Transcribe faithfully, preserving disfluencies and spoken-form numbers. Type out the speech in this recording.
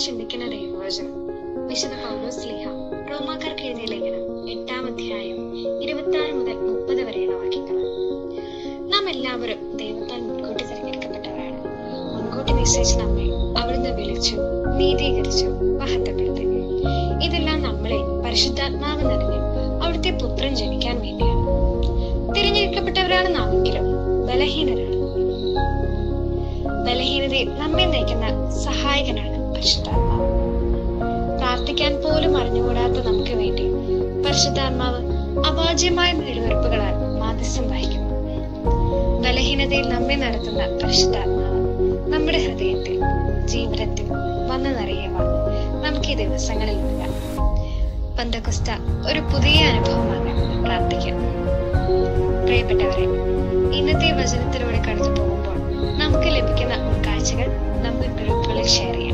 ചിന്തിക്കുന്ന ദൈവവചനം വിശുദ്ധ പൗലോസ് ശ്ലീഹ റോമാക്കാർക്ക് എഴുതിയ ലേഖനം എട്ടാം അധ്യായം ഇരുപത്തി ആറ് മുതൽ മുപ്പത് വരെയുള്ള വാക്യങ്ങളാണ്. നാം എല്ലാവരും ദൈവത്താൽ മുൻകൂട്ടി തിരഞ്ഞെടുക്കപ്പെട്ടവരാണ്. മുൻകൂട്ടി നിശ്ചയിച്ച് നമ്മെ അവിടുന്ന് വിളിച്ചു, നീതീകരിച്ചു, മഹത്വപ്പെടുത്തി. ഇതെല്ലാം നമ്മളെ പരിശുദ്ധാത്മാവ് നിറഞ്ഞ് അവിടുത്തെ പുത്രൻ ജനിക്കാൻ വേണ്ടിയാണ്. തിരഞ്ഞെടുക്കപ്പെട്ടവരാണ് നാമെങ്കിലും ബലഹീനരാണ്. ബലഹീനതയിൽ നമ്മെ നയിക്കുന്ന സഹായകനാണ് പരിശുദ്ധാത്മാവ്. പ്രാർത്ഥിക്കാൻ പോലും അറിഞ്ഞുകൂടാത്ത നമുക്ക് വേണ്ടി പരിശുദ്ധാത്മാവ് അവാച്യമായ നെടുവെറുപ്പുകളാൽ മാധ്യസ്ഥം വഹിക്കുന്നു. ബലഹീനതയിൽ നമ്മെ നടത്തുന്ന പരിശുദ്ധാത്മാവ് നമ്മുടെ ഹൃദയത്തിൽ, ജീവിതത്തിൽ വന്നു നിറയുവാൻ നമുക്ക് ഈ ദിവസങ്ങളിൽ നൽകാം. പെന്തക്കോസ്ത ഒരു പുതിയ അനുഭവമാകാൻ പ്രാർത്ഥിക്കാം. പ്രിയപ്പെട്ടവരെ, ഇന്നത്തെ വചനത്തിലൂടെ കടന്നു പോകുമ്പോൾ നമുക്ക് ലഭിക്കുന്ന കാഴ്ചകൾ നമുക്ക് ഗ്രൂപ്പുകളിൽ ഷെയർ ചെയ്യാം.